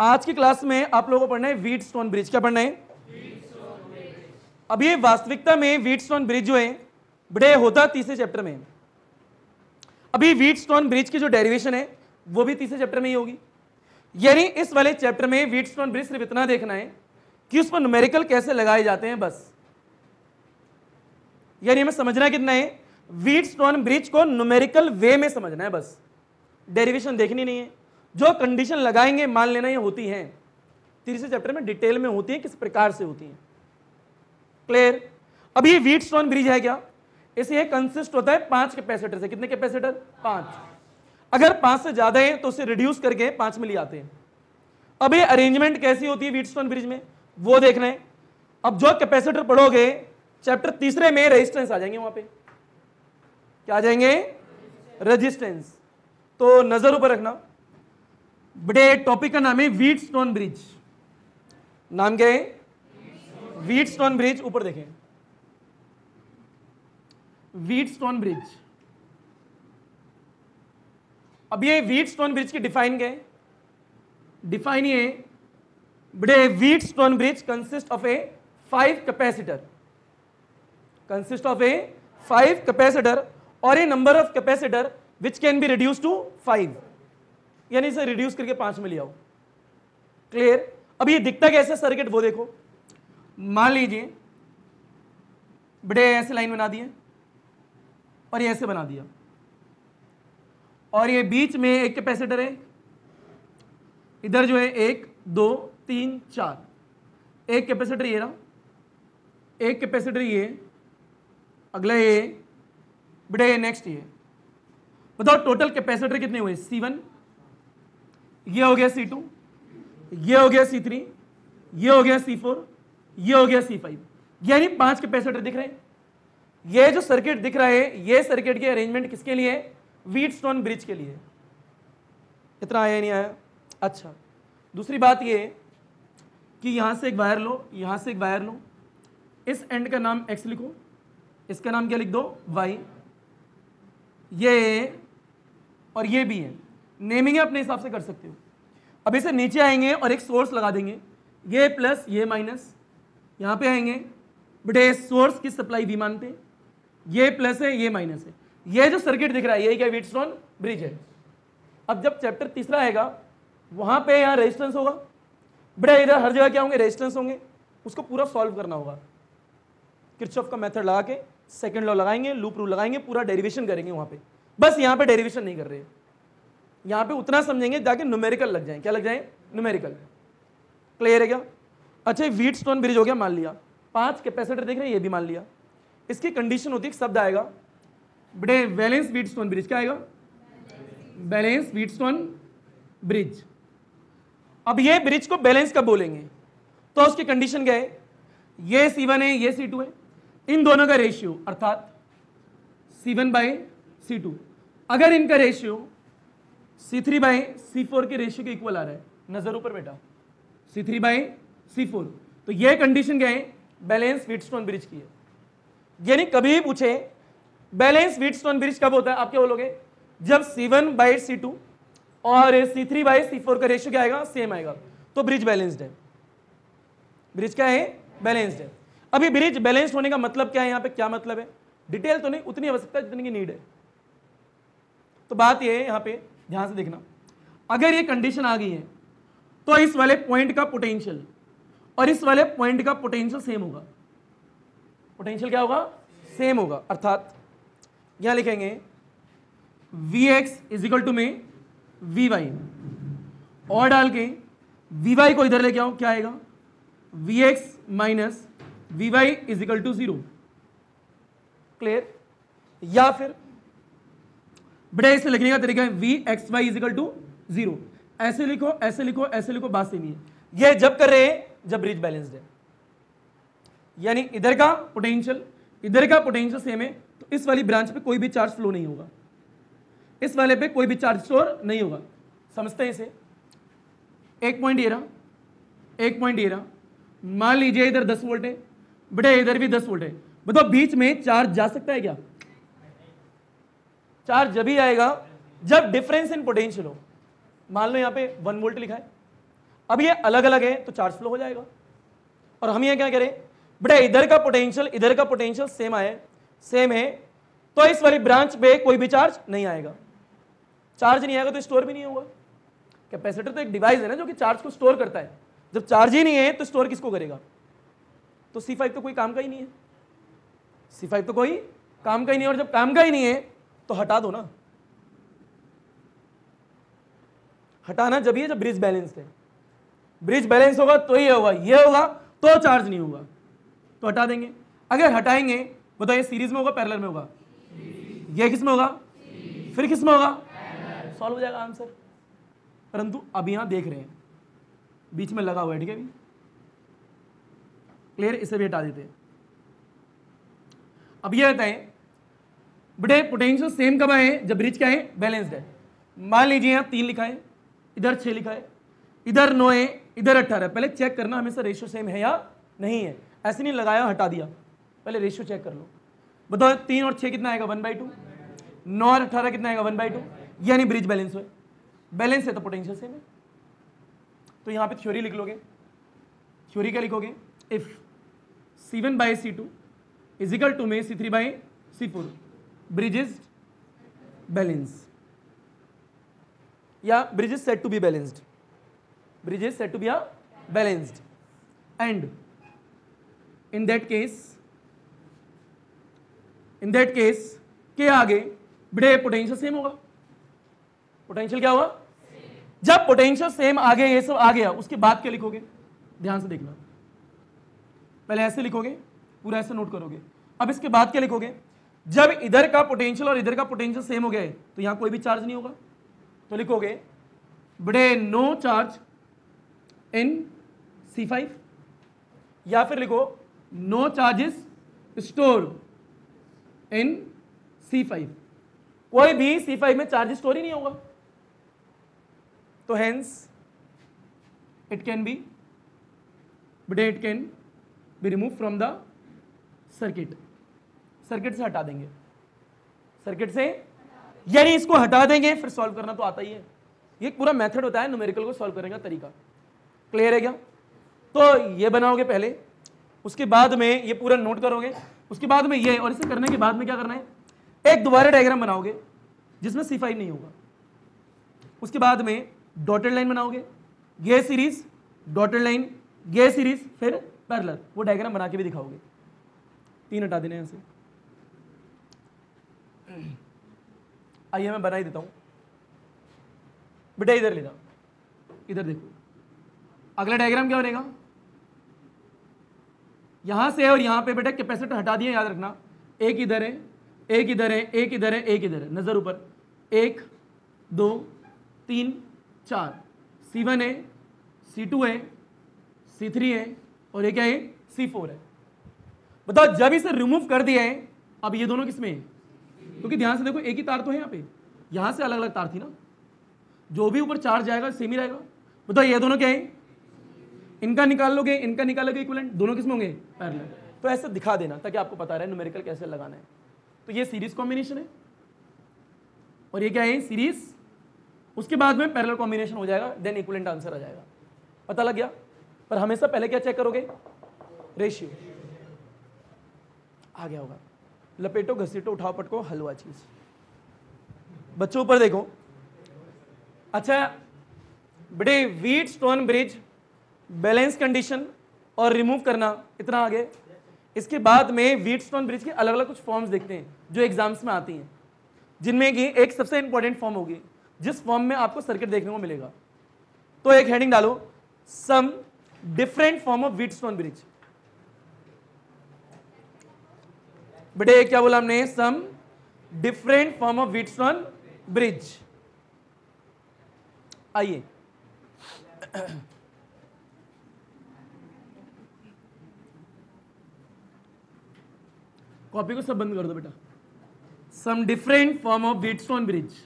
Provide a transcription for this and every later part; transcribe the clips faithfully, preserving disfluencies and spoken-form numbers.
आज की क्लास में आप लोगों को पढ़ना है व्हीटस्टोन ब्रिज। क्या पढ़ना है? अब ये वास्तविकता में व्हीटस्टोन ब्रिज जो है बड़े होता तीसरे चैप्टर में। अभी व्हीटस्टोन ब्रिज की जो डेरिवेशन है वो भी तीसरे चैप्टर में ही होगी। यानी इस वाले चैप्टर में व्हीटस्टोन ब्रिज सिर्फ इतना देखना है कि उस पर न्यूमेरिकल कैसे लगाए जाते हैं, बस। यानी हमें समझना कितना है, व्हीटस्टोन ब्रिज को न्यूमेरिकल वे में समझना है, बस। डेरिवेशन देखनी नहीं है। जो कंडीशन लगाएंगे मान लेना ये होती हैं, तीसरे चैप्टर में डिटेल में होती है, किस प्रकार से होती हैं। क्लियर? अब ये व्हीटस्टोन ब्रिज है क्या, इसे कंसिस्ट होता है पांच कैपेसिटर से। कितने कैपेसिटर? पांच। अगर पांच से ज्यादा है तो उसे रिड्यूस करके पांच में ले आते हैं। अब ये अरेंजमेंट कैसी होती है व्हीटस्टोन ब्रिज में वो देखना है। अब जो कैपेसिटर पढ़ोगे चैप्टर तीसरे में रेजिस्टेंस आ जाएंगे, वहां पे क्या आ जाएंगे? रेजिस्टेंस। तो नजर ऊपर रखना। बड़े टॉपिक का नाम है व्हीटस्टोन ब्रिज। नाम क्या है? Wheatstone bridge. ऊपर देखें, व्हीटस्टोन ब्रिज। अब ये व्हीटस्टोन ब्रिज की डिफाइन क्या है? डिफाइन ये बड़े Wheatstone bridge consist of a five capacitor, consist of a five capacitor और a number of capacitor which can be reduce to five. यानी इसे रिड्यूस करके पांच में ले आओ। क्लियर? अब ये दिखता कैसे सर्किट वो देखो। मान लीजिए बड़े ऐसे लाइन बना दिए और ये ऐसे बना दिया और ये बीच में एक कैपेसिटर है, इधर जो है एक दो तीन चार। एक कैपेसिटर ये रहा, एक कैपेसिटर ये, अगला ये, बड़े नेक्स्ट ये। बताओ टोटल कैपेसिटर कितने हुए? सी वन, ये हो गया सी टू, ये हो गया सी थ्री, ये हो गया सी फोर, ये हो गया सी फाइव। यानी पांच कैपेसिटर दिख रहे हैं। ये जो सर्किट दिख रहा है ये सर्किट की अरेंजमेंट किसके लिए है? व्हीटस्टोन ब्रिज के लिए। इतना आया नहीं आया? अच्छा, दूसरी बात ये कि यहां से एक वायर लो, यहां से एक वायर लो, इस एंड का नाम एक्स लिखो, इसका नाम क्या लिख दो? वाई। ये और ये भी है, नेमिंग अपने हिसाब से कर सकते हो। अब इसे नीचे आएंगे और एक सोर्स लगा देंगे, ये प्लस ये माइनस। यहां पे आएंगे बड़े सोर्स की सप्लाई भी मानते हैं, ये प्लस है ये माइनस है। ये जो सर्किट दिख रहा है यही क्या व्हीटस्टोन ब्रिज है। अब जब चैप्टर तीसरा आएगा वहां पे यहाँ रेजिस्टेंस होगा, बड़े इधर हर जगह क्या होंगे? रेजिस्टेंस होंगे। उसको पूरा सॉल्व करना होगा। किरचॉफ का मेथड लगा के सेकंड लॉ लगाएंगे, लूप रूल लगाएंगे, पूरा डेरिवेशन करेंगे वहां पे। बस यहाँ पे डेरिवेशन नहीं कर रहे, यहाँ पे उतना समझेंगे जाके न्यूमेरिकल लग जाए। क्या लग जाए? न्यूमेरिकल। क्लियर है क्या? अच्छा, व्हीटस्टोन ब्रिज हो गया, मान लिया। पांच कैपेसिटर देख रहे हैं, ये भी मान लिया। इसकी कंडीशन होती है, शब्द आएगा बड़े बैलेंस व्हीटस्टोन ब्रिज। क्या आएगा? Balance Wheatstone bridge. अब ये ब्रिज को बैलेंस कब बोलेंगे? तो उसकी कंडीशन क्या है? ये सी वन है, ये सी टू है, इन दोनों का रेशियो अर्थात सी वन बाई सी टू। अगर इनका ratio C three by C four के रेशियो के इक्वल आ रहा है, नजर ऊपर बेटा, सी थ्री बाई सी फोर, तो यह कंडीशन क्या है? बैलेंस व्हीटस्टोन ब्रिज की है। यानी कभी भी पूछे बैलेंस व्हीटस्टोन ब्रिज कब होता है, आप क्या बोलोगे? जब C one by C two और C three by C four का रेशियो क्या आएगा? सेम आएगा, तो ब्रिज बैलेंस्ड है। ब्रिज क्या है? बैलेंस्ड है। अभी ब्रिज बैलेंस्ड होने का मतलब क्या है? यहाँ पे क्या मतलब है? डिटेल तो नहीं, उतनी आवश्यकता जितनी की नीड है। तो बात यह है, यहाँ पे ध्यान से देखना, अगर ये कंडीशन आ गई है तो इस वाले पॉइंट का पोटेंशियल और इस वाले पॉइंट का पोटेंशियल सेम होगा। पोटेंशियल क्या होगा? सेम होगा। अर्थात यहां लिखेंगे V X is equal to में वी वाई, और डाल के वी वाई को इधर लेके आओ, क्या आएगा? V X minus V Y is equal to zero. Clear? या फिर बड़े इसे लिखने का तरीका है V X Y is equal to zero. ऐसे लिखो, ऐसे लिखो, ऐसे लिखो, बात सेम ही है। यह जब कर रहे हैं जब ब्रिज बैलेंस्ड है, यानी इधर का पोटेंशियल इधर का पोटेंशियल सेम है, तो इस वाली ब्रांच पे कोई भी चार्ज फ्लो नहीं होगा, इस वाले पे कोई भी चार्ज स्टोर नहीं होगा। समझते हैं इसे? एक पॉइंट ये रहा, एक पॉइंट ये रहा, मान लीजिए इधर दस वोल्ट है, बड़े इधर भी दस वोल्ट है। बताओ बीच में चार्ज जा सकता है क्या? चार्ज जब ही आएगा जब डिफरेंस इन पोटेंशियल हो। मान लो यहां पे वन वोल्ट लिखा है, अब ये अलग अलग है तो चार्ज फ्लो हो जाएगा। और हम ये क्या करें बेटा, इधर का पोटेंशियल इधर का पोटेंशियल सेम आए सेम है तो इस वाली ब्रांच पे कोई भी चार्ज नहीं आएगा। चार्ज नहीं आएगा तो स्टोर भी नहीं होगा। कैपेसिटर तो एक डिवाइस है ना जो कि चार्ज को स्टोर करता है। जब चार्ज ही नहीं है तो स्टोर किसको करेगा? तो सी फाइव तो कोई काम का ही नहीं है। सी फाइव तो कोई काम का ही नहीं है, और जब काम का ही नहीं है तो हटा दो ना। हटाना जब ये जब ब्रिज बैलेंस्ड है। ब्रिज बैलेंस होगा तो ये होगा, ये होगा तो चार्ज नहीं होगा, तो हटा देंगे। अगर हटाएंगे बताइए सीरीज में होगा पैरेलल में होगा? ये किस में होगा? फिर किस में होगा? सॉल्व हो जाएगा आंसर। परंतु अब यहां देख रहे हैं बीच में लगा हुआ है, ठीक है भी क्लियर, इसे भी हटा देते हैं। अब ये बताएं बेटे पोटेंशियल सेम कब आए? जब ब्रिज क्या है? बैलेंस्ड है। मान लीजिए यहां तीन लिखा है, इधर छह लिखा है, इधर नौ है, इधर अट्ठारह। पहले चेक करना हमेशा रेशियो सेम है या नहीं है। ऐसे नहीं लगाया हटा दिया, पहले रेशियो चेक कर लो। बताओ तीन और छह कितना आएगा? One by to. नौ और अठारह कितना आएगा? One by two. यानी ब्रिज बैलेंस है। बैलेंस है तो पोटेंशियल सेम है। तो यहां पे थ्योरी लिख लोगे। थ्योरी क्या लिखोगे? If C one by C two is equal to में C three by C four, bridge is balance या bridge is set to be balanced. Bridge is set to be balanced and in that case in that case के आगे बेटे potential same होगा। Potential क्या होगा? जब potential same आगे ये सब आ गया उसके बाद क्या लिखोगे? ध्यान से देखना, पहले ऐसे लिखोगे, पूरा ऐसे नोट करोगे। अब इसके बाद क्या लिखोगे? जब इधर का पोटेंशियल और इधर का पोटेंशियल सेम हो गए तो यहां कोई भी चार्ज नहीं होगा, तो लिखोगे बड़े no charge in C five, या फिर लिखो no charges store in C five. कोई भी सी फाइव में चार्ज स्टोर ही नहीं होगा, तो हेंस इट कैन बी बड़े it can be remove from the circuit. Circuit से हटा देंगे, सर्किट से यानी इसको हटा देंगे। फिर सॉल्व करना तो आता ही है, ये पूरा मेथड होता है न्यूमेरिकल को सॉल्व करने का तरीका। क्लियर है क्या? तो ये बनाओगे पहले, उसके बाद में ये पूरा नोट करोगे, उसके बाद में ये, और इसे करने के बाद में क्या करना है? एक दोबारा डायग्राम बनाओगे जिसमें सी फाइव नहीं होगा। उसके बाद में डॉटेड लाइन बनाओगे, ये सीरीज डॉटेड लाइन, ये सीरीज, फिर पैरेलल। वो डायग्राम बना के भी दिखाओगे। तीन हटा देने यहां से। आइए मैं बना ही देता हूं बेटा, इधर लेना, इधर देखो। अगला डायग्राम क्या बनेगा? यहां से और यहां पे बेटा कैपेसिटर हटा दिया, याद रखना। एक इधर है, एक इधर है, एक इधर है, एक इधर है, नजर ऊपर। एक दो तीन चार, सी वन है, सी टू है, सी थ्री है, और ये क्या है? सी फोर है। बताओ जब इसे रिमूव कर दिया है, अब ये दोनों किसमें है? क्योंकि ध्यान से देखो एक ही तार तो है यहाँ पे, यहां से अलग अलग तार थी ना। जो भी ऊपर चार्ज जाएगा सेम ही रहेगा। बताओ ये दोनों क्या है? इनका निकाल लोगे, इनका निकालोगे, इक्विवेलेंट। दोनों किसमें होंगे? पैरेलल। तो ऐसे दिखा देना ताकि आपको पता रहे न्यूमेरिकल कैसे लगाना है। तो ये सीरीज कॉम्बिनेशन है और ये क्या है? सीरीज। उसके बाद में पैरेलल कॉम्बिनेशन हो जाएगा, देन इक्विवेलेंट आंसर आ जाएगा। पता लग गया? पर हमेशा पहले क्या चेक करोगे? रेशियो। आ गया होगा। लपेटो, घसीटो, उठाओ, पटको, हलवा चीज। बच्चों ऊपर देखो। अच्छा बेटे, Wheatstone bridge balance condition और रिमूव करना, इतना आगे। इसके बाद में व्हीट स्टोन ब्रिज के अलग अलग कुछ फॉर्म्स देखते हैं जो एग्जाम्स में आती हैं, जिनमें कि एक सबसे इंपॉर्टेंट फॉर्म होगी जिस फॉर्म में आपको सर्किट देखने को मिलेगा। तो एक हेडिंग डालो, some different form of Wheatstone bridge. बेटे क्या बोला हमने? Some different form of Wheatstone bridge. आइए कॉपी को सब बंद कर दो बेटा। Some different form of Wheatstone bridge.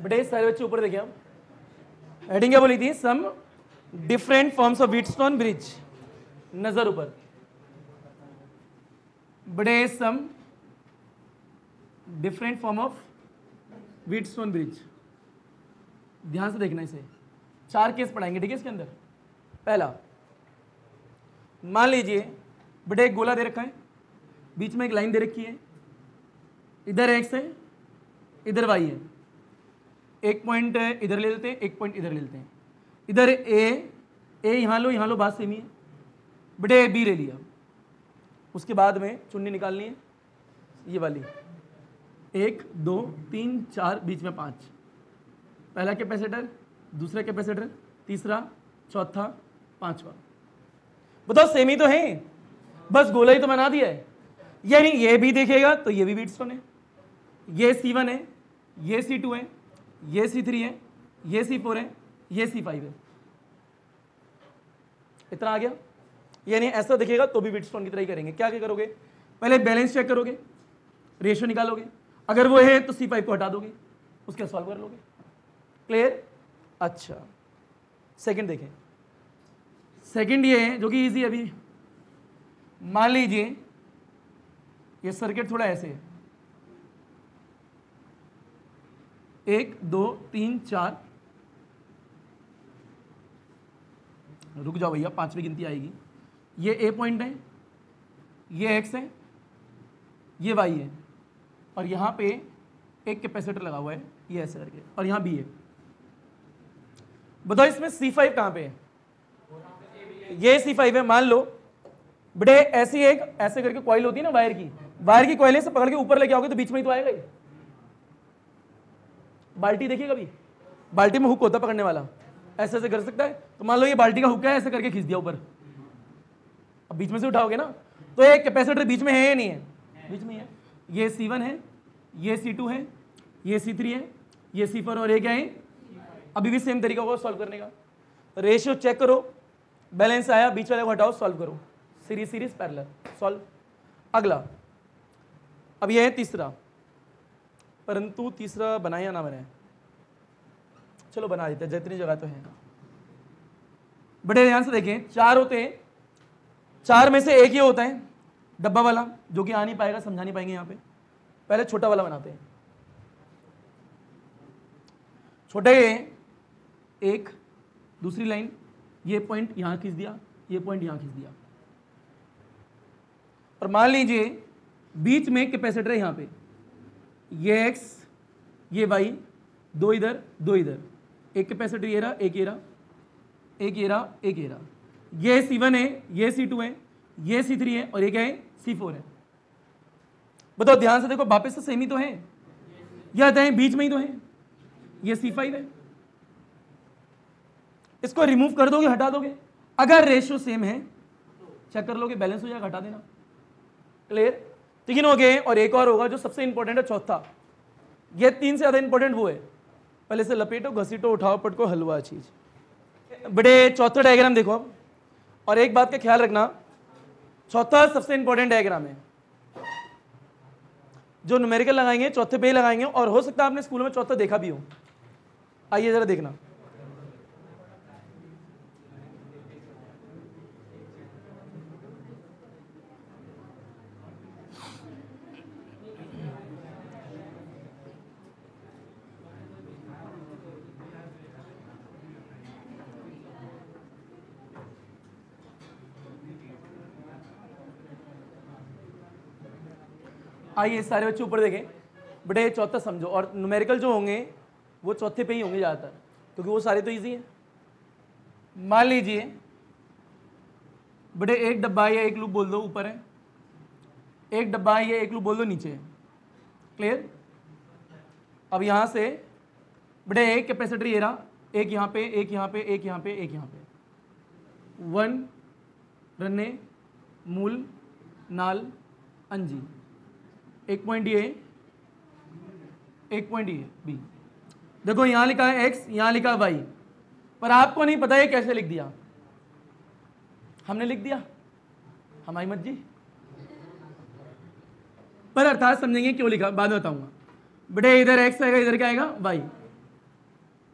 बेटे सारे बच्चे ऊपर देखिए आप, हेडिंग क्या बोली थी, some different forms of Wheatstone bridge, नजर ऊपर, बड़े some different form of Wheatstone bridge. ध्यान से देखना इसे, चार केस पढ़ाएंगे ठीक है इसके अंदर। पहला, मान लीजिए बड़े एक गोला दे रखा है, बीच में एक लाइन दे रखी है, इधर एक्स है इधर वाई है, एक पॉइंट इधर ले लेते हैं एक पॉइंट इधर ले लेते हैं, इधर ए ए यहाँ लो यहाँ लो, बात सेम ही है, बड़े बी ले लिया, उसके बाद में चुन्नी निकालनी है ये वाली, एक दो तीन चार बीच में पाँच, पहला कैपेसिटर दूसरा कैपेसिटर तीसरा चौथा पांचवा, बताओ सेम ही तो है, बस गोला ही तो बना दिया है। यानी ये भी देखेगा तो ये भी व्हीटस्टोन है, ये सी वन है ये सी टू है ये सी थ्री है ये सी फोर है ये सी फाइव है, इतना आ गया। यानी ऐसा दिखेगा तो भी व्हीटस्टोन की तरह ही करेंगे। क्या क्या करोगे, पहले बैलेंस चेक करोगे, रेशियो निकालोगे, अगर वो है तो सी फाइव को हटा दोगे, उसके सॉल्व कर लोगे। क्लियर? अच्छा, सेकंड देखें, सेकंड ये है जो कि इजी है। अभी मान लीजिए ये सर्किट थोड़ा ऐसे है, एक दो तीन चार, रुक जाओ भैया पांचवी गिनती आएगी, ये ए पॉइंट है, ये एक्स है, ये वाई है, और यहां पे एक कैपेसिटर लगा हुआ है ये ऐसे करके, और यहां बी है। बताओ इसमें सी फाइव कहां पे है, ये सी फाइव है। मान लो बड़े ऐसी एक ऐसे करके कॉइल होती है ना वायर की, वायर की कॉइल से पकड़ के ऊपर लेके आओगे तो बीच में ही तो आएगा ये। बाल्टी देखिए कभी, बाल्टी में हुक होता है पकड़ने वाला, ऐसे ऐसे कर सकता है, तो मान लो ये बाल्टी का हुक है, ऐसे करके खींच दिया ऊपर, अब बीच में से उठाओगे ना तो एक कैपेसिटर बीच में है या नहीं है, बीच में है। ये सी वन है ये सी टू है ये सी थ्री है ये सी फोर, और ये क्या है, अभी भी सेम तरीका होगा सॉल्व करने का। रेशियो चेक करो, बैलेंस आया, बीच वाले को हटाओ, सॉल्व करो, सीरीज सीरीज पैरेलल, सॉल्व। अगला, अब ये है तीसरा, परंतु तीसरा बनाए या ना बनाए, चलो बना देते हैं, जितनी जगह तो है। बड़े ध्यान से देखें, चार होते हैं, चार में से एक ये होता है डब्बा वाला जो कि आ नहीं पाएगा, समझा नहीं पाएंगे यहाँ पे। पहले छोटा वाला बनाते हैं, छोटे एक दूसरी लाइन, ये पॉइंट यहां खींच दिया, ये पॉइंट यहां खींच दिया, और मान लीजिए बीच में कैपेसिटर है यहां पे, ये एक्स ये वाई, दो इधर दो इधर, एक कैपेसिटर ये रहा एक ये रहा एक ये रहा एक ये रहा, ये सी वन है ये सी टू है ये सी थ्री है, और ये क्या है सी फोर है। बताओ ध्यान से देखो, वापस से सेम ही तो है, या है बीच में ही तो है, ये सी फाइव है। इसको रिमूव कर दोगे हटा दोगे, अगर रेशियो सेम है चेक कर लोगे, बैलेंस हो जाएगा, हटा देना। क्लियर? तीन हो गए, और एक और होगा जो सबसे इंपॉर्टेंट है, चौथा। ये तीन से ज्यादा इंपॉर्टेंट वो है, पहले से लपेटो घसीटो उठाओ पटको हलवा चीज। बड़े चौथा डायग्राम देखो अब, और एक बात का ख्याल रखना, चौथा सबसे इंपॉर्टेंट डायग्राम है, जो न्यूमेरिकल लगाएंगे चौथे पे ही लगाएंगे, और हो सकता है आपने स्कूल में चौथा देखा भी हो। आइए जरा देखना, आइए सारे बच्चे ऊपर देखें। बड़े चौथा समझो, और न्यूमेरिकल जो होंगे वो चौथे पे ही होंगे ज़्यादातर, क्योंकि वो सारे तो इजी हैं। मान लीजिए बड़े एक डब्बा है या एक लूप बोल दो ऊपर है, एक डब्बा है या एक लूप बोल दो नीचे है। क्लियर? अब यहाँ से बड़े एक कैपेसिटर ये रहा, एक यहाँ पे एक यहाँ पे एक यहाँ पे एक यहाँ पे, वन रन्ने मूल नाल अंजी, एक पॉइंट ये एक पॉइंट ये बी। देखो यहां लिखा है एक्स, यहां लिखा है वाई, पर आपको नहीं पता है कैसे लिख दिया, हमने लिख दिया, हमारी मर्जी, पर अर्थात समझेंगे क्यों लिखा बाद में बताऊंगा। बेटे इधर एक्स आएगा, इधर क्या आएगा वाई,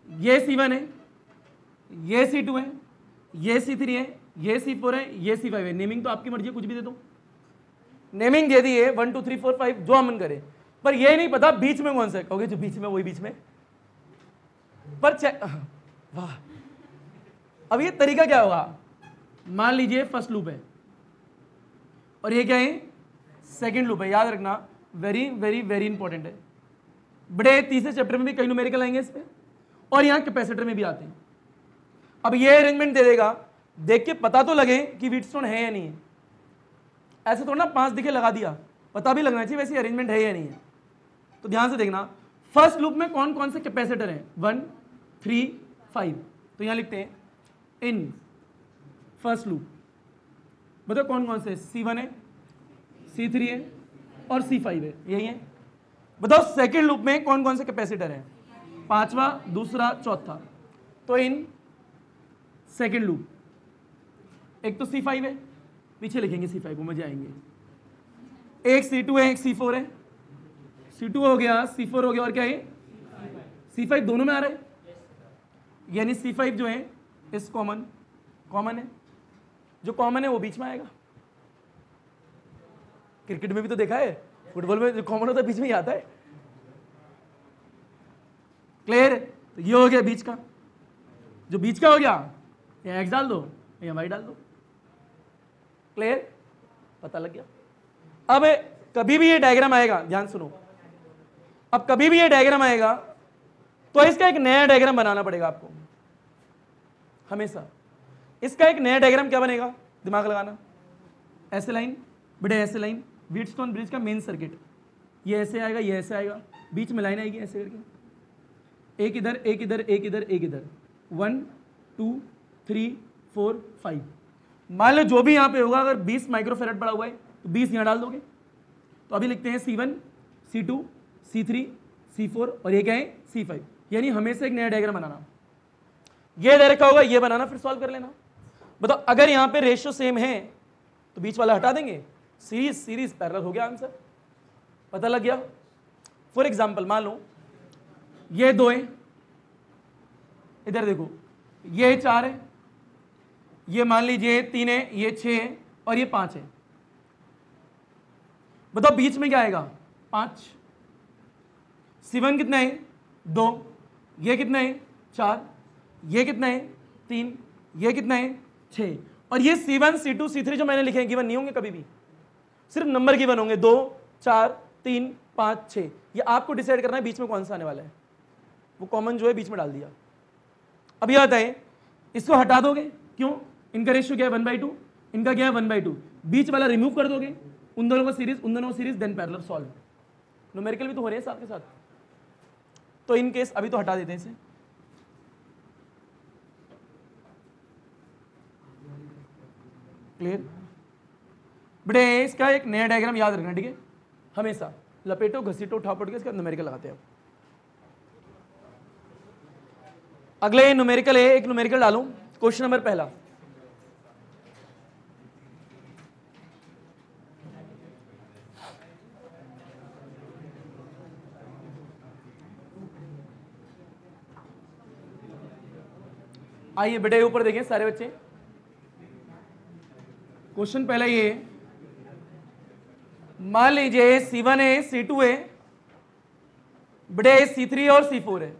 ये सी वन है, ये सी टू है, ये सी थ्री है, ये सी फोर है, ये सी फाइव है। नेमिंग तो आपकी मर्जी है, कुछ भी दे दो। नेमिंग दे दी है one two three four five, जो मन करे, पर ये नहीं पता बीच में कौन सा है। कहोगे जो बीच में वही बीच में, पर चेक। वाह, अब ये तरीका क्या होगा, मान लीजिए फर्स्ट लूप है और ये क्या है, सेकंड लूप है। याद रखना, वेरी वेरी वेरी इंपॉर्टेंट है। बड़े तीसरे चैप्टर में भी कई न्यूमेरिकल आएंगे इस पे, और यहाँ कैपेसिटर में भी आते हैं। अब ये अरेंजमेंट दे देगा, देख के पता तो लगे कि व्हीटस्टोन है या नहीं है। ऐसे थोड़ा ना पांच दिखे लगा दिया, पता भी लगना चाहिए वैसे अरेंजमेंट है या नहीं है। तो ध्यान से देखना, फर्स्ट लूप में कौन कौन से कैपेसिटर हैं, वन थ्री फाइव। तो यहाँ लिखते हैं इन फर्स्ट लूप, बताओ कौन कौन से, सी वन है, सी थ्री है और सी फाइव है, यही है। बताओ सेकेंड लूप में कौन कौन से कैपेसिटर हैं, पांचवा, दूसरा, चौथा। तो इन सेकेंड लूप एक तो सी फाइव है, पीछे लिखेंगे सी फाइव को, मजे आएंगे। एक सी टू है, एक सी फोर है। सी टू हो गया, सी फोर हो गया, और क्या है, सी फाइव दोनों में आ रहा है, यानी सी फाइव जो है इस कॉमन कॉमन है, जो कॉमन है वो बीच में आएगा। क्रिकेट में भी तो देखा है, फुटबॉल में जो कॉमन होता है बीच में ही आता है। क्लियर? तो ये हो गया बीच का, जो बीच का हो गया, या एक्स डाल दो या वाई डाल दो। क्लियर? पता लग गया। अब कभी भी ये डायग्राम आएगा, ध्यान सुनो, अब कभी भी ये डायग्राम आएगा तो इसका एक नया डायग्राम बनाना पड़ेगा आपको हमेशा। इसका एक नया डायग्राम क्या बनेगा, दिमाग लगाना। ऐसे लाइन, बड़े ऐसे लाइन, व्हीटस्टोन ब्रिज का मेन सर्किट, ये ऐसे आएगा, ये ऐसे आएगा, बीच में लाइन आएगी ऐसे करके, एक इधर एक इधर एक इधर एक इधर, one two three four five. मान लो जो भी यहाँ पे होगा, अगर बीस माइक्रोफेरेड पड़ा हुआ है तो बीस यहाँ डाल दोगे। तो अभी लिखते हैं C one, C two, C three, C four, और ये क्या है, सी फाइव। यानी हमेशा एक नया डायग्राम बनाना, ये दे रखा होगा, ये बनाना, फिर सॉल्व कर लेना। बताओ अगर यहाँ पे रेशियो सेम है तो बीच वाला हटा देंगे, सीरीज सीरीज पैरेलल हो गया आंसर, पता लग गया। फॉर एग्जाम्पल मान लो ये दो है, इधर देखो ये चार है, ये मान लीजिए तीन है, ये छः है और ये पाँच है। बताओ बीच में क्या आएगा, पाँच। सी वन कितना है, दो, ये कितना है, चार, ये कितना है, तीन, ये कितना है, छः, और ये C one, C two, C three जो मैंने लिखे हैं गिवन नहीं होंगे कभी भी, सिर्फ नंबर गिवन होंगे, दो, चार, तीन, पाँच, छः। ये आपको डिसाइड करना है बीच में कौन सा आने वाला है, वो कॉमन जो है बीच में डाल दिया। अब ये आता है, इसको हटा दोगे, क्यों, इनका रेशियो क्या है, वन बाई टू, इनका क्या है, वन बाई टू, बीच वाला रिमूव कर दोगे, उन दोनों का सीरीज, उन दोनों का series, then parallel solve. Numerical भी तो हो रहे हैं साथ के साथ। तो इन केस अभी तो हटा देते हैं इसे, क्लियर? बड़े इसका एक नया डायग्राम याद रखना, ठीक है, हमेशा लपेटो, घसीटो, उठा पट के इसका न्यूमेरिकल लगाते हैं। अगले न्यूमेरिकल है, एक न्यूमेरिकल डालूं, क्वेश्चन नंबर पहला, आइए बेटे ऊपर देखें सारे बच्चे। क्वेश्चन पहला ये, मान लीजिए सी वन है, सी टू है, बड़े सी थ्री और सी फोर है।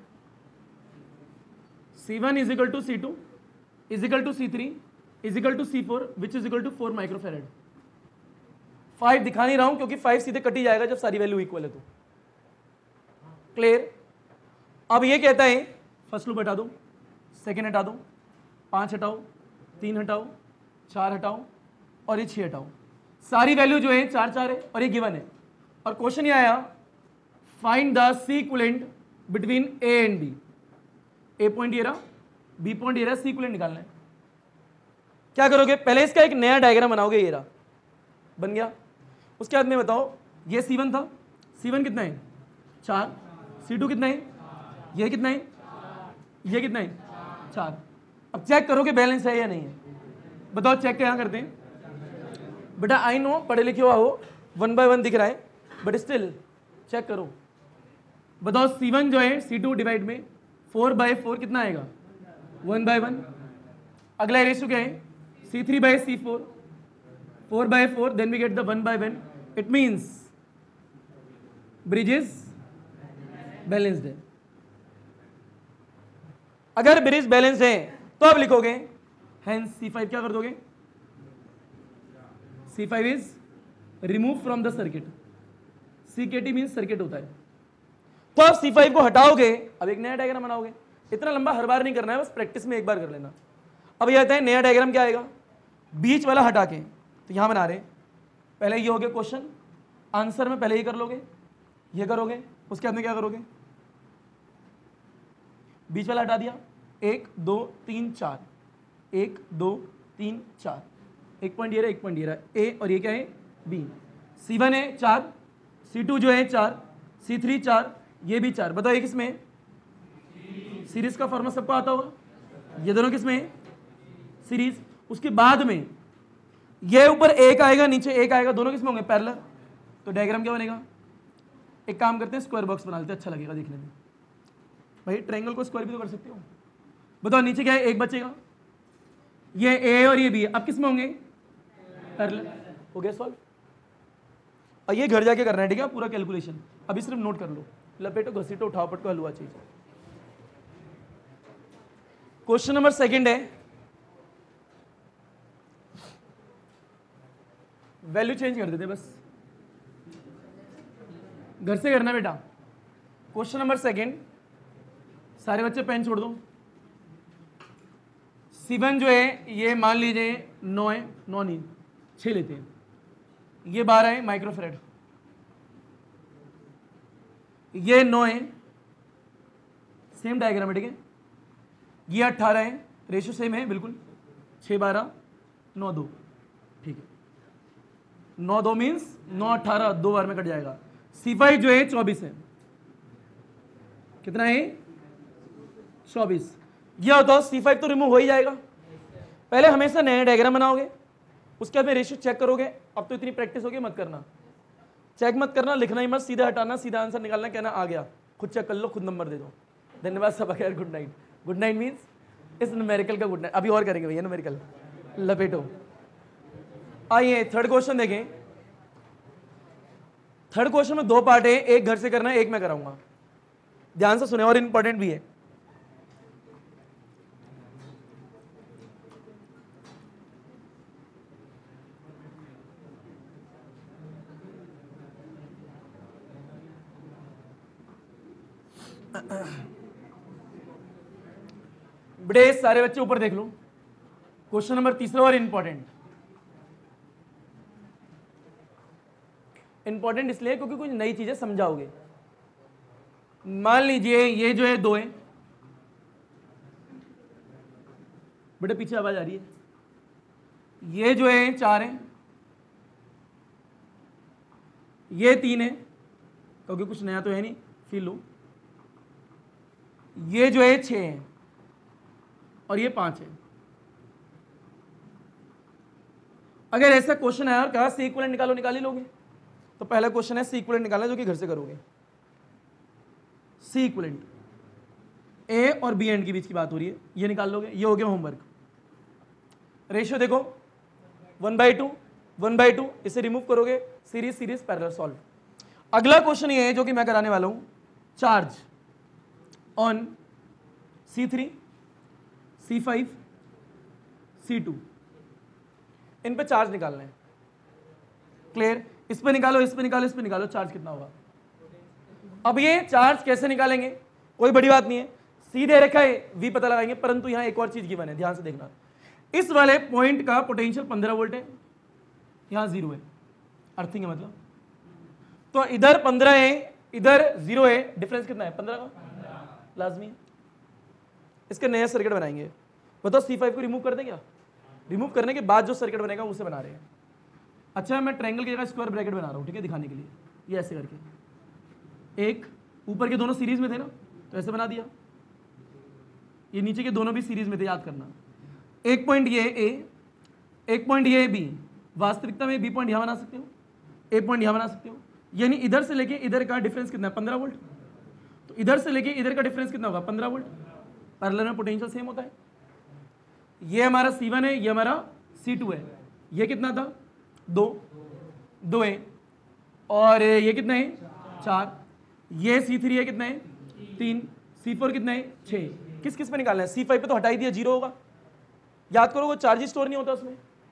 C one is equal to C two is equal to C three is equal to C four which is equal to four microfarad. Five दिखा नहीं रहा हूं क्योंकि फाइव सीधे कट ही जाएगा जब सारी वैल्यू इक्वल है तो। क्लियर? अब ये कहता है फर्स्ट लूप हटा दो, सेकेंड हटा दो, पाँच हटाओ, तीन हटाओ, चार हटाओ और ये छः हटाओ। सारी वैल्यू जो है चार चार है और ये गिवन है। और क्वेश्चन ये आया, find the C equivalent between A and B. A point ये रहा, बी पॉइंट ये रहा, सी इक्विवेलेंट निकालना है। क्या करोगे, पहले इसका एक नया डायग्राम बनाओगे, ये रहा, बन गया। उसके बाद में बताओ, ये सी वन था, सी वन कितना है, चार, सी टू कितना है, ये कितना है, ये कितना है, चार। अब चेक करो कि बैलेंस है या नहीं है। बताओ चेक क्या करते हैं बेटा, आई नो पढ़े लिखे हुआ हो, वन बाय वन दिख रहा है, बट स्टिल चेक करो। बताओ सी वन जो है सी टू डिवाइड में फोर बाय फोर कितना आएगा, वन बाय वन। अगला रेशियो क्या है, C three by C four, four by four, then we get the one by one. It means bridge is balanced है। अगर ब्रिज बैलेंस्ड है तो आप लिखोगे हेंस सी फाइव क्या कर दोगे, C five is remove from the circuit. C K T means circuit होता है। तो आप सी फाइव को हटाओगे, अब एक नया डायग्राम बनाओगे। इतना लंबा हर बार नहीं करना है, बस प्रैक्टिस में एक बार कर लेना। अब ये आता है नया डायग्राम क्या आएगा, बीच वाला हटा के, तो यहां बना रहे पहले ये हो गया क्वेश्चन, आंसर में पहले ये कर लोगे, ये करोगे, उसके बाद में क्या करोगे, बीच वाला हटा दिया, एक दो तीन चार, एक दो तीन चार, एक पॉइंट ये रहा, एक पॉइंट ये रहा, ए और ये क्या है बी। सी वन है चार, सी टू जो है चार, सी थ्री चार, ये भी चार। बताओ ये किसमें है, सीरीज का फॉर्मूला सबको आता होगा, ये दोनों किसमें है सीरीज। उसके बाद में ये ऊपर एक आएगा, नीचे एक आएगा, दोनों किसमें होंगे पैरेलल। तो डायग्राम क्या बनेगा, एक काम करते हैं स्क्वायर बॉक्स बना लेते हैं, अच्छा लगेगा देखने में। भाई ट्रायंगल को स्क्वायर भी तो कर सकते हो। बताओ नीचे क्या है, एक बचेगा, ये ए और ये बी, अब किस में होंगे पैरेलल। हो गया सॉल्व। और ये घर जाके करना है, ठीक है, पूरा कैलकुलेशन। अभी सिर्फ नोट कर लो, लपेटो घसीटो उठाओ पटको हलवा चीज। क्वेश्चन नंबर सेकंड है, वैल्यू चेंज कर देते बस, घर से करना बेटा। क्वेश्चन नंबर सेकंड, सारे बच्चे पेन छोड़ दो। सीवन जो है ये मान लीजिए नौ है, नौ नहीं छः लेते हैं, ये बारह है माइक्रोफेरेड, ये नौ है, सेम डायग्राम है, ठीक है। ये अट्ठारह है, रेशियो सेम है बिल्कुल, छः बारह नौ दो, ठीक है। नौ दो मीन्स नौ अट्ठारह, दो बार में कट जाएगा। सी फाइव जो है चौबीस है, कितना है चौबीस। यह होता है सी फाइव तो रिमूव हो ही जाएगा। पहले हमेशा नया डायग्राम बनाओगे, उसके बाद में रेशियो चेक करोगे। अब तो इतनी प्रैक्टिस होगी, मत करना, चेक मत करना, लिखना ही मत, सीधा हटाना, सीधा आंसर निकालना, कहना आ गया, खुद चेक कर लो, खुद नंबर दे दो। धन्यवाद सब, खैर good night. Good night means इस न्यूमेरिकल का गुड नाइट। अभी और करेंगे भैया न्यूमेरिकल, लपेटो। आइए थर्ड क्वेश्चन देखें। थर्ड क्वेश्चन में दो पार्ट है, एक घर से करना है, एक मैं कराऊंगा, ध्यान से सुने, और इंपॉर्टेंट भी है। बड़े सारे बच्चे ऊपर देख लो, क्वेश्चन नंबर तीसरा और इंपॉर्टेंट। इंपॉर्टेंट इसलिए क्योंकि कुछ नई चीजें समझाओगे। मान लीजिए ये जो है दो है, बड़े पीछे आवाज आ रही है, ये जो है चार है, ये तीन है, क्योंकि कुछ नया तो है नहीं, फील लो। ये जो है छः है और ये पांच है। अगर ऐसा क्वेश्चन आया और कहा सी इक्विवेलेंट निकालो, निकाल ही लोगे। तो पहला क्वेश्चन है सी इक्विवेलेंट निकालना, जो कि घर से करोगे। सी इक्विवेलेंट ए और बी एंड के बीच की बात हो रही है, ये निकाल लोगे, ये हो गया होमवर्क। रेशियो देखो one by two, one by two, इसे रिमूव करोगे, सीरीज सीरीज पैरेलल सॉल्व। अगला क्वेश्चन ये है जो कि मैं कराने वाला हूं, charge on C three, C five, C two, इन पे चार्ज निकालना है। क्लियर? इस पे निकालो, इस पे निकालो, इस पे निकालो, चार्ज कितना होगा। अब ये चार्ज कैसे निकालेंगे, कोई बड़ी बात नहीं है, सीधे रखा है वी पता लगाएंगे, परंतु यहां एक और चीज गिवन है, ध्यान से देखना। इस वाले पॉइंट का पोटेंशियल पंद्रह वोल्ट है, यहां जीरो है, अर्थिंग है मतलब। तो इधर पंद्रह है, इधर जीरो है, डिफरेंस कितना है पंद्रह का, लाजमी है। इसका नया सर्किट बनाएंगे। बताओ सी फाइव को रिमूव कर दें क्या? रिमूव करने के बाद जो सर्किट बनेगा उसे बना रहे हैं। अच्छा मैं ट्रायंगल की जगह स्क्वायर ब्रैकेट बना रहा हूँ, ठीक है, दिखाने के लिए। ये ऐसे करके, एक ऊपर के दोनों सीरीज में थे ना, तो ऐसे बना दिया। ये नीचे के दोनों भी सीरीज में थे, याद करना। एक पॉइंट ये ए, एक पॉइंट ये बी। वास्तविकता में बी पॉइंट यहाँ बना सकते हो, ए पॉइंट यहाँ बना सकते हो। यानी इधर से लेके इधर का डिफरेंस कितना है, पंद्रह वोल्ट। तो इधर से लेके इधर का डिफरेंस कितना होगा, पंद्रह वोल्ट। पैरेलल में पोटेंशियल सेम होता है। ये हमारा सी वन है, ये हमारा सी टू है। ये कितना था, दो दो है, और ये कितना है, चार। ये सी थ्री है, कितना है, तीन। सी फोर कितना है, छः। किस किस पे निकालना है, सी फाइव पे तो हटा ही दिया, जीरो होगा। याद करो वो चार्ज स्टोर नहीं होता उसमें,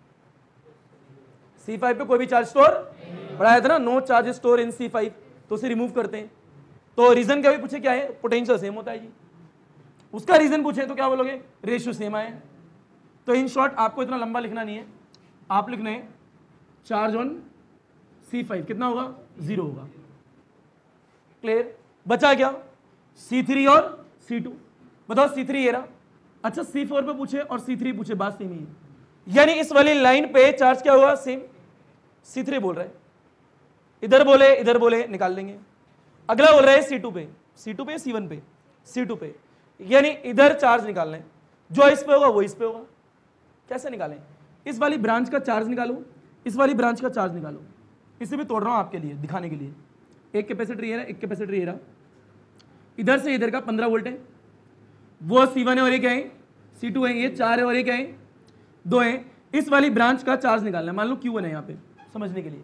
सी फाइव पे कोई भी चार्ज स्टोर पढ़ाया था ना, no charge store in C five, तो उसे रिमूव करते हैं। तो रीजन क्या भी पूछे, क्या है, पोटेंशियल सेम होता है जी। उसका रीजन पूछे तो क्या बोलोगे, रेशियो सेम आए। तो इन शॉर्ट आपको इतना लंबा लिखना नहीं है, आप लिखना है चार्ज ऑन सी फाइव कितना होगा, जीरो होगा। क्लियर, बचा क्या, सी थ्री और सी टू। बताओ सी थ्री ये रहा, अच्छा सी फोर पे पूछे और सी थ्री पूछे, बात सेम ही है। यानी इस वाली लाइन पे चार्ज क्या होगा, सेम। सी थ्री बोल रहा है, इधर बोले इधर बोले, निकाल लेंगे। अगला बोल रहा है सी टू पे, सी टू पे सी वन पे, सी टू पे, यानी इधर चार्ज निकालना है, जो इस पे होगा वो इस पे होगा। कैसे निकालें, इस वाली ब्रांच का चार्ज निकालो, इस वाली ब्रांच का चार्ज निकालो। इसे भी तोड़ रहा हूं आपके लिए दिखाने के लिए। एक कैपेसिटर ये रहा, एक कैपेसिटर ये रहा, इधर से इधर का पंद्रह वोल्ट है, वो सी वन है और ये क्या है, सी टू है। ये चार है और ये क्या है, दो है। इस वाली ब्रांच का चार्ज निकालना है, मान लो क्यू वन है यहाँ पे समझने के लिए।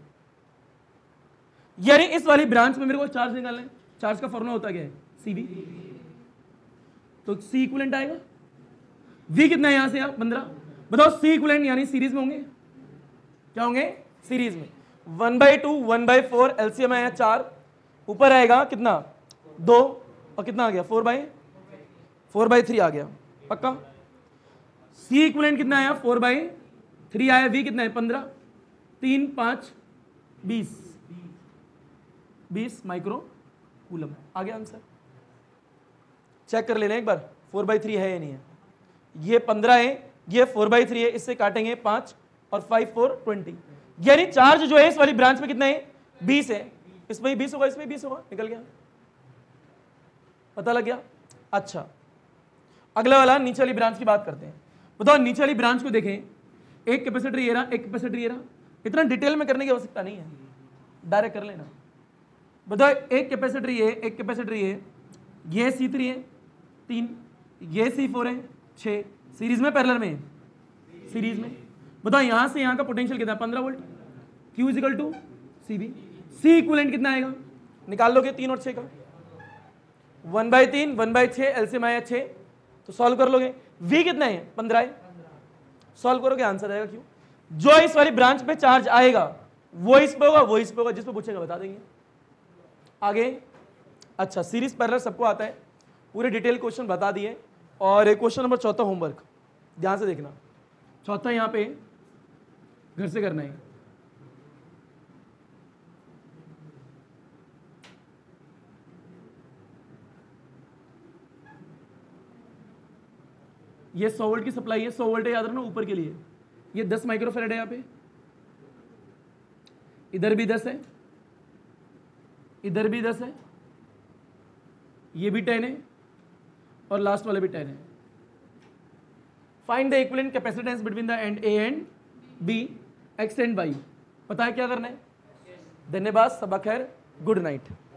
यानी इस वाली ब्रांच में मेरे को चार्ज निकालना है। चार्ज का फॉर्मूला होता क्या है, सी वी। तो सी इक्विवेलेंट आएगा, वी कितना है यहां से, आप पंद्रह। बताओ सी इक्विवेलेंट यानी सीरीज में होंगे, क्या होंगे, सीरीज में। One by two, one by four, LCM आया चार, ऊपर आएगा कितना, दो, और कितना आ गया, four by four by three आ गया, पक्का। सी इक्विवेलेंट कितना आया, फोर बाई थ्री आया। वी कितना है, पंद्रह, तीन पांच बीस, बीस माइक्रो कूलम आ गया आंसर। चेक कर लेना एक बार, फोर बाई थ्री है या नहीं है। ये पंद्रह है, ये फोर बाई थ्री है, इससे काटेंगे पांच और फाइव फोर ट्वेंटी। यानी चार्ज जो है इस वाली ब्रांच में कितना है, बीस है। इसमें बीस होगा, इसमें बीस होगा, निकल गया, पता लग गया। अच्छा अगला वाला नीचे वाली ब्रांच की बात करते हैं। बताओ नीचे वाली ब्रांच को देखें, एक कैपेसिटर ये रहा, एक कैपेसिटर ये रहा। इतना डिटेल में करने की आवश्यकता नहीं है, डायरेक्ट कर लेना। बताओ एक कैपेसिटर ये, एक कैपेसिटर ये, ये सी थ्री है तीन, ये सी फोर है छः, सीरीज में पैरेलल में, सीरीज में। बताओ यहां से यहां का पोटेंशियल कितना है, पंद्रह volt. Q is equal to C V. C equivalent कितना आएगा, निकाल लोगे तीन और छः का, वन बाई तीन, वन बाई छः, एलसीएम आया छः, तो सॉल्व कर लोगे। वी कितना है, पंद्रह है, सॉल्व करोगे आंसर आएगा। क्यों, जो इस वाली ब्रांच पे चार्ज आएगा वो इस पे होगा, वो इस पे होगा, जिस पे पूछेगा बता देंगे। आगे अच्छा सीरीज पैरेलल सबको आता है, पूरे डिटेल क्वेश्चन बता दिए। और क्वेश्चन नंबर चौथा होमवर्क ध्यान से देखना, चौथा यहाँ पे घर से करना है। ये सौ वोल्ट की सप्लाई है, सौ वोल्ट है याद रखना ऊपर के लिए। ये दस माइक्रोफेरेड है यहाँ पे, इधर भी दस है, इधर भी दस है, ये भी टेन है और लास्ट वाले भी टेन है। Find the equivalent capacitance between the end A and B, X and Y. पता है क्या करना है। धन्यवाद, सबक खैर, गुड नाइट।